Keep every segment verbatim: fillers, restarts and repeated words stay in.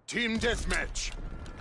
Team deathmatch.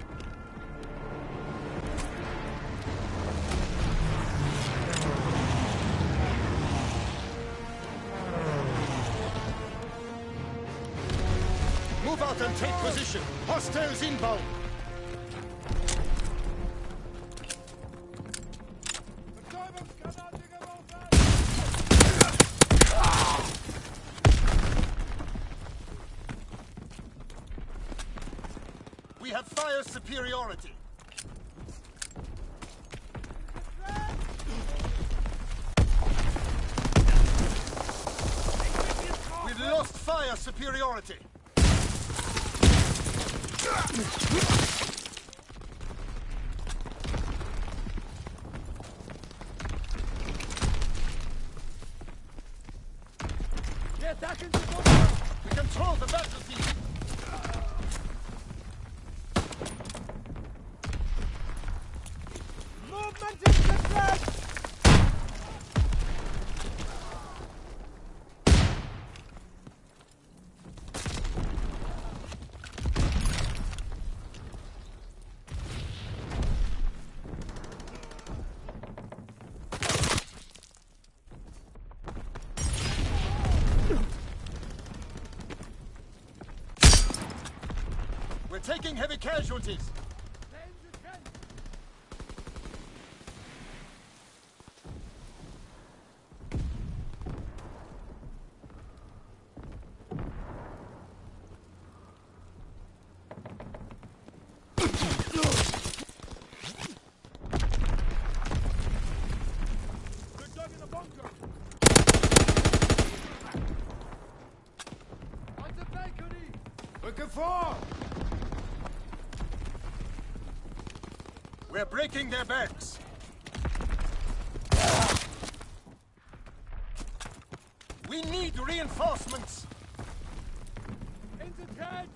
Move out and take position. Hostiles inbound. We have fire superiority. We've lost fire superiority. We control the battlefield. Movement in success! We're taking heavy casualties. Looking for! We're breaking their backs. We need reinforcements. Into trench!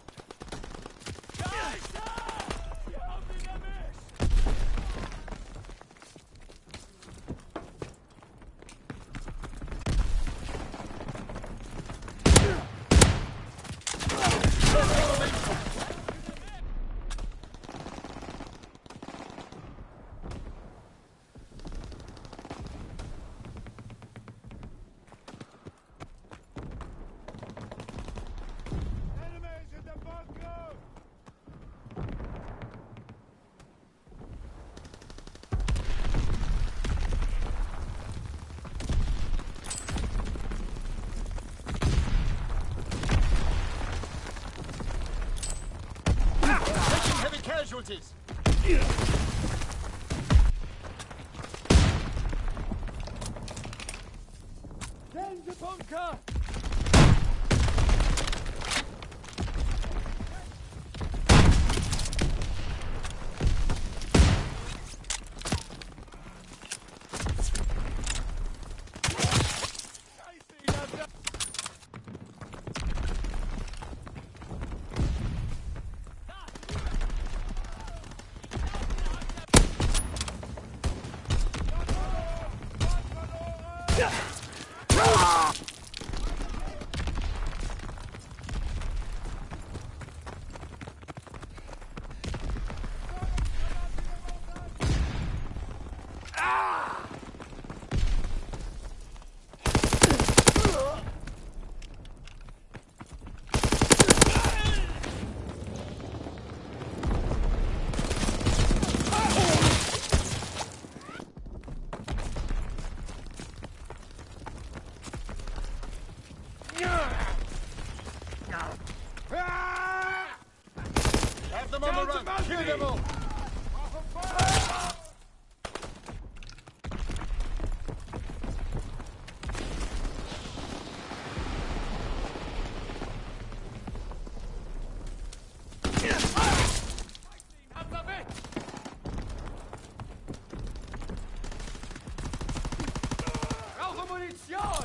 Casualties. Send the bunker! Have them on the run. Kill them all. Brauche Munition!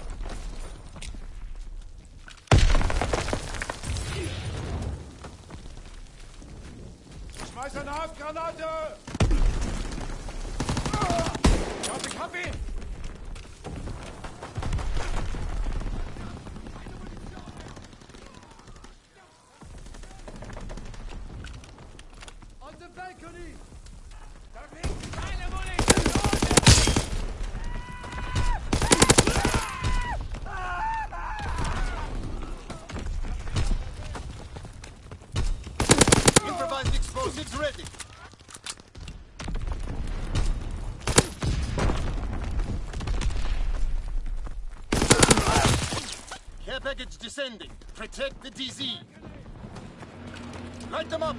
Schmeiß eine Handgranate! Ich hab ihn! Balkony! Da liegt keine Munition! Improvised explosives ready. Care package descending. Protect the D Z. Light them up.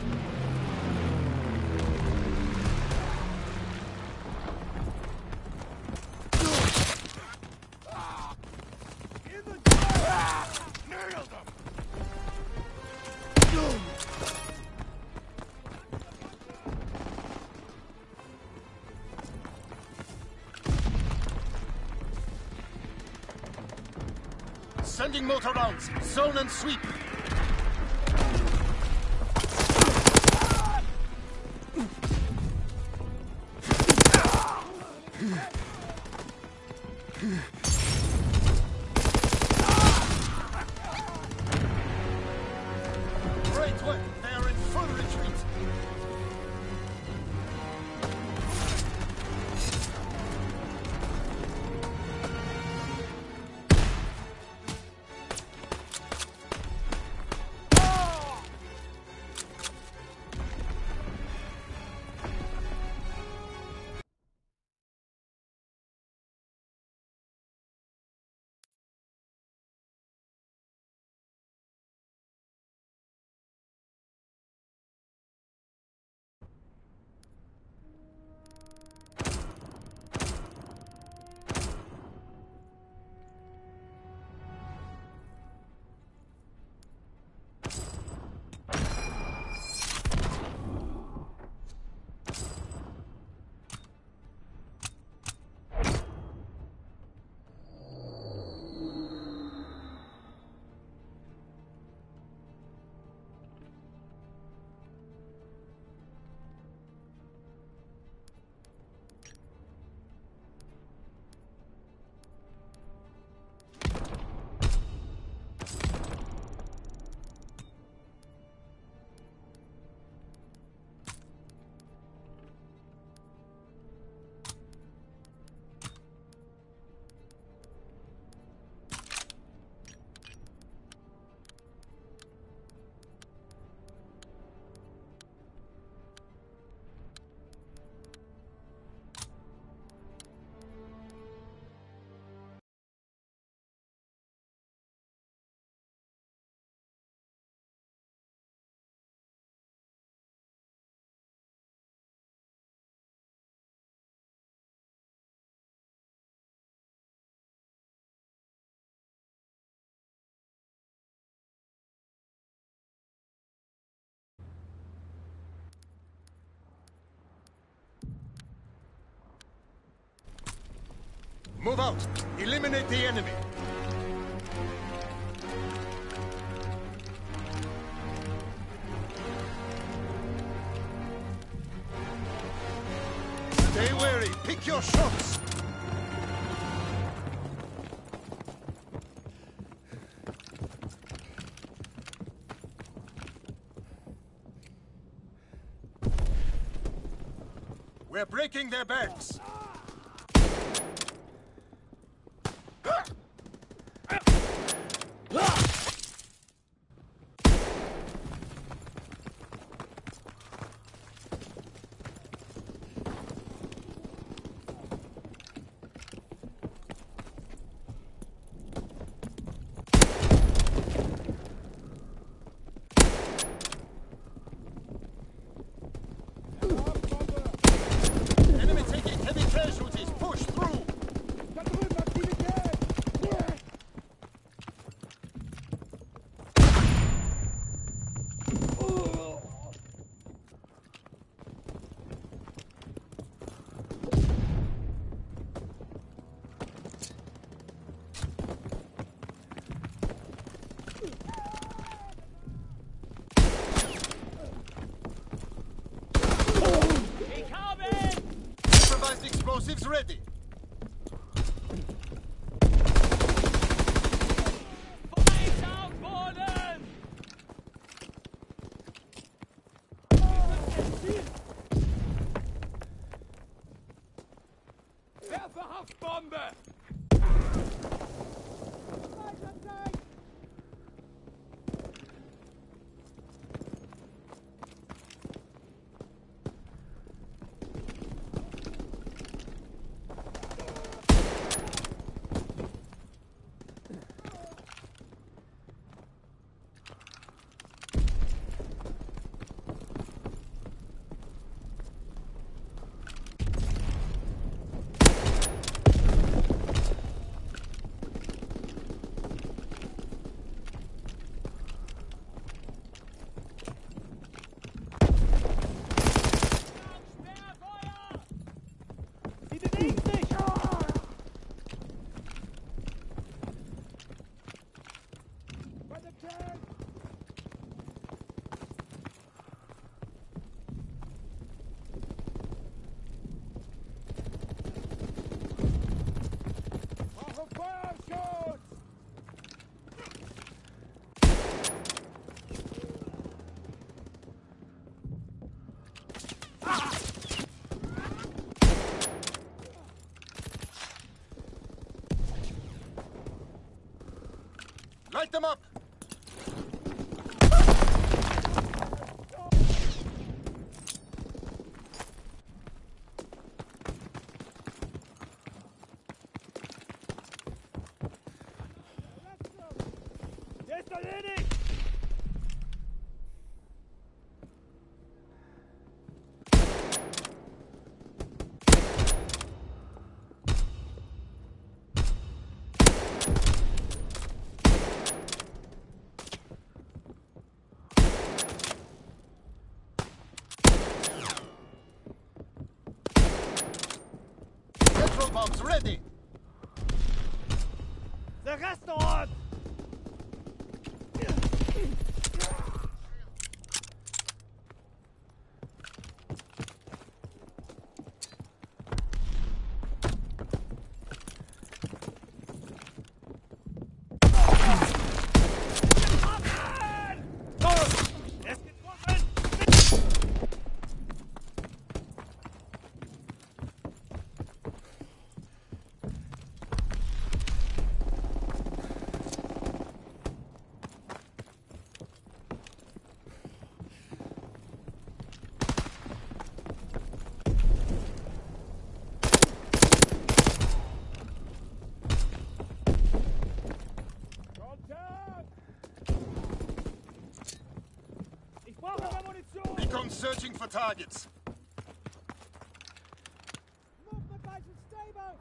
Nailed them! Sending motor rounds. Zone and sweep. Great work. They are in full retreat. Move out. Eliminate the enemy. Stay wary. Pick your shots. We're breaking their backs. Enemy taking heavy casualties. Push through. Da drüben Aktivität! Ich habe ihn! Improvised explosives ready. Feind auf Boden! Ziel! Bombe! Light them up! Jetzt erledigt! Petrol bombs ready! The restaurant! Recon searching for targets. Movement by the stables!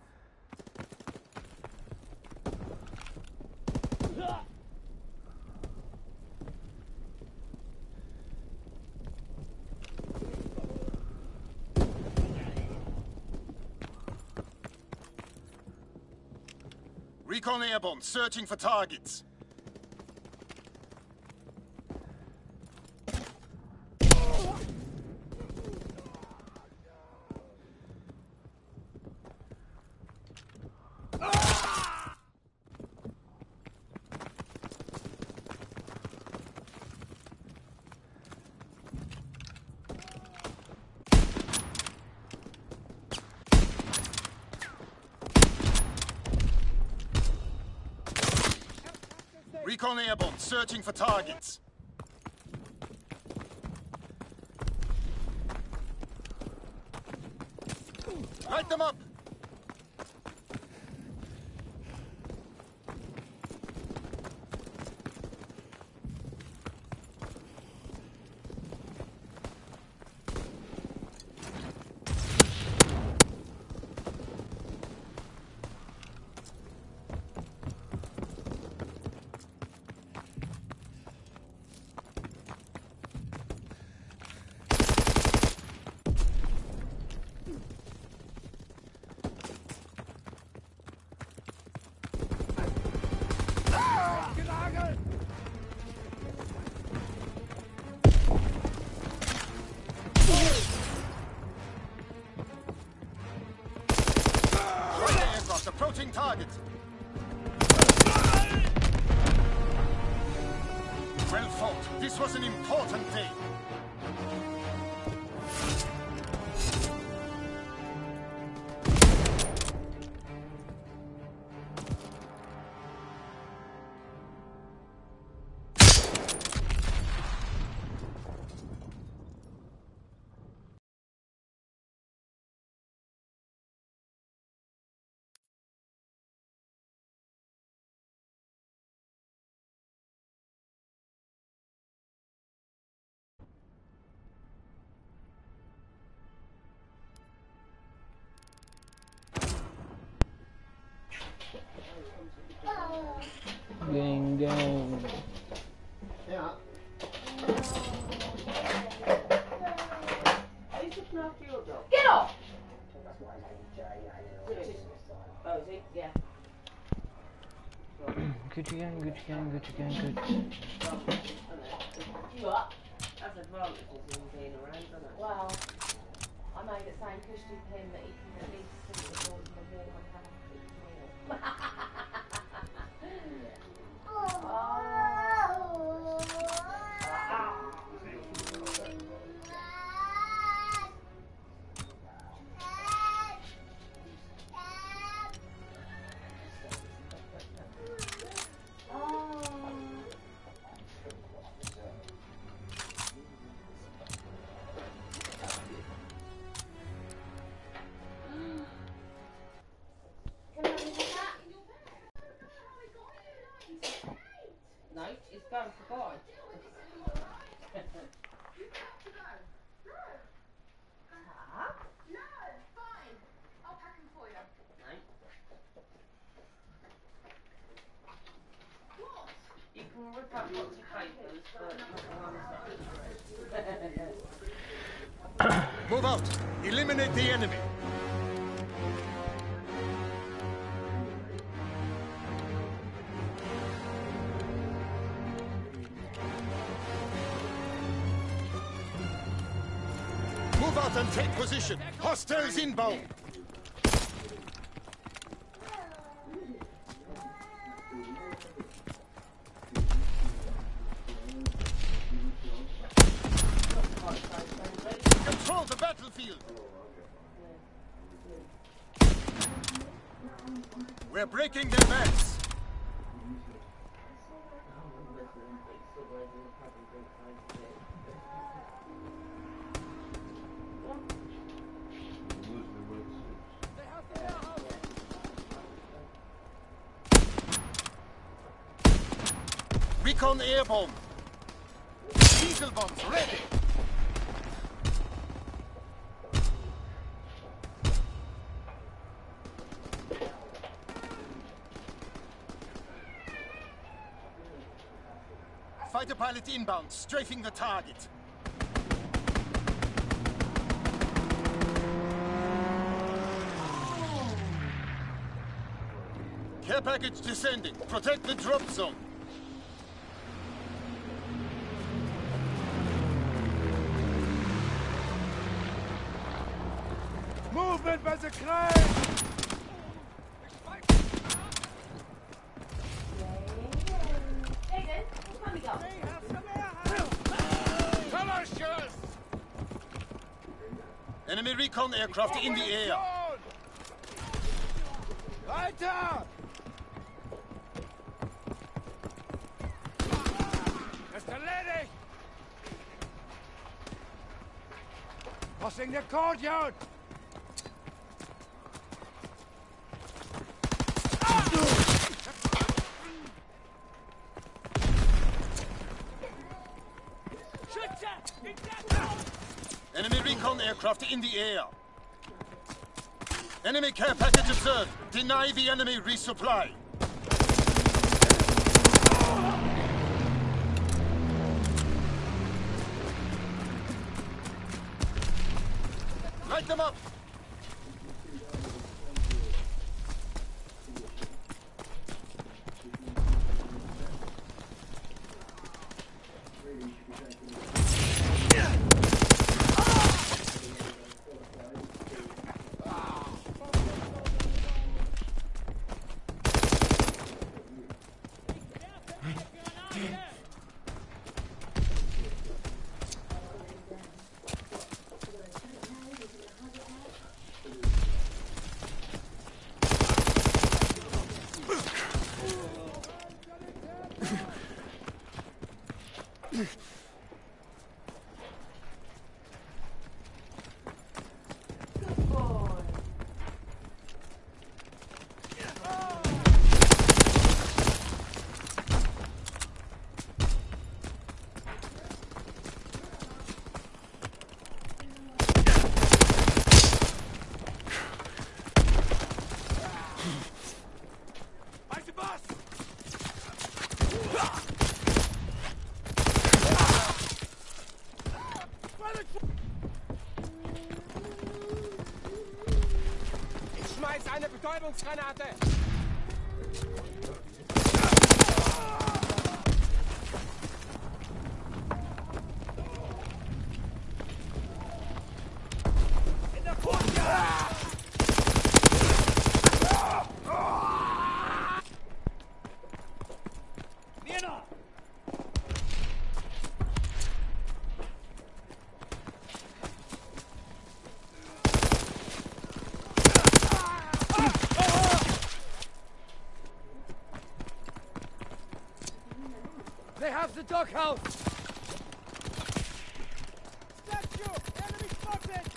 Recon airborne searching for targets. Recon airborne searching for targets. Light them up! Approaching target. Well fought. This was an important day. gang, gang. Ja. Get off! Oh, is he? Yeah. Gucci gang, Gucci gang, Gucci gang, Gucci. You up? That's advantages in being around, isn't it? Well, I made it saying push to him that he can at least sit at the door and warm and have a quick meal. No, it's going for God. You can rip up lots of papers, but not one. Move out. Eliminate the enemy. Move out and take position. Hostiles inbound. Control the battlefield. We're breaking their backs. Recon air bomb. Diesel bombs ready. Fighter pilot inbound, strafing the target. Care package descending. Protect the drop zone. Movement by the crane! Enemy recon aircraft in the air. Weiter! Ist erledigt! Crossing the courtyard! Enemy recon aircraft in the air. Enemy care package observed. Deny the enemy resupply. Light them up. eine Betäubungsgranate! In der Courtyard! Mir noch! They have the doghouse! Statue! Enemy spotted!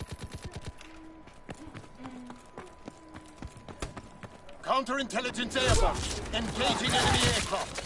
Counterintelligence airborne. Engaging enemy aircraft.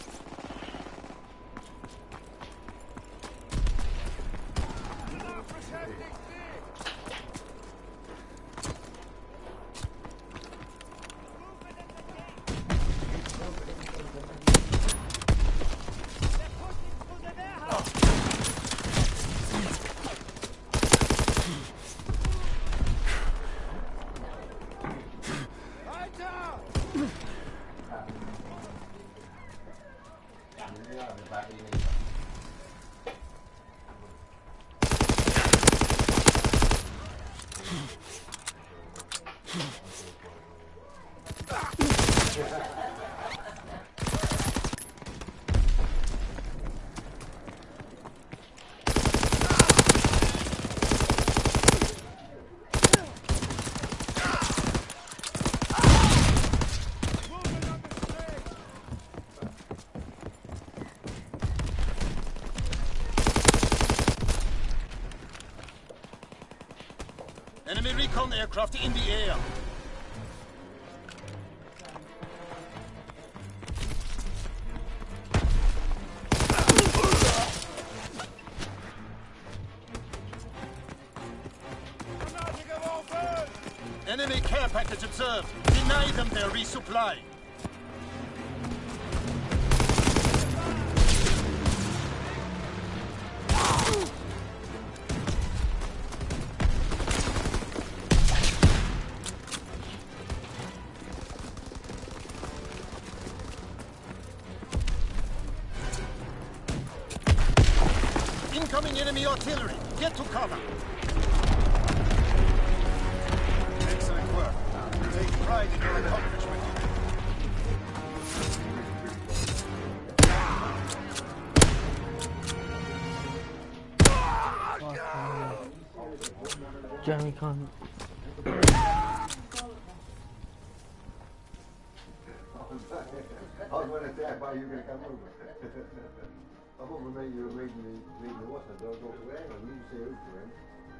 Enemy recon aircraft in the air. Enemy care package observed. Deny them their resupply. Incoming enemy artillery. Get to cover. Excellent work. Take pride in your accomplishment. Jeremy can't. I was going to say, why are you going to come over? I thought maybe you were reading the, reading the what's I thought, well, hang on, you say who for him.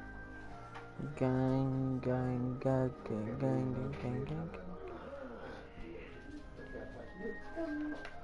Gang, gang, gang, gang, gang, gang, gang, gang.